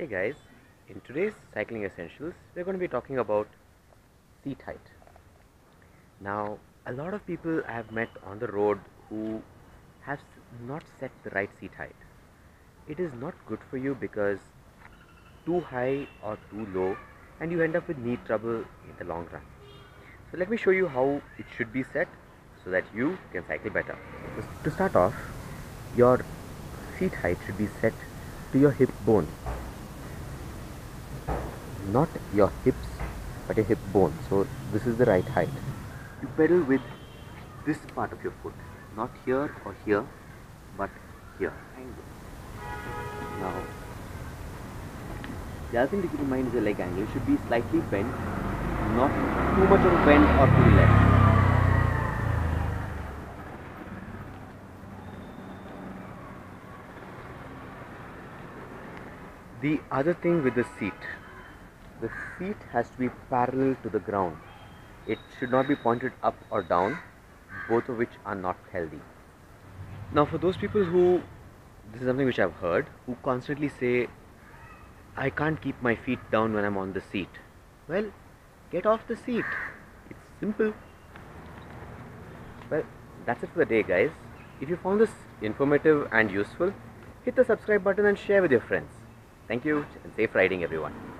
Hey guys, in today's cycling essentials we're going to be talking about seat height. Now a lot of people I have met on the road who have not set the right seat height. It is not good for you because too high or too low and you end up with knee trouble in the long run. So let me show you how it should be set so that you can cycle better. To start off, your seat height should be set to your hip bone. Not your hips but your hip bone. So this is the right height. You pedal with this part of your foot, not here or here but here. Now the other thing to keep in mind is the leg angle. It should be slightly bent, not too much of a bend or too left. The other thing with the seat has to be parallel to the ground. It should not be pointed up or down, both of which are not healthy. Now for those people who, this is something which I've heard, who constantly say, I can't keep my feet down when I'm on the seat. Well, get off the seat. It's simple. Well, that's it for the day guys. If you found this informative and useful, hit the subscribe button and share with your friends. Thank you and safe riding everyone.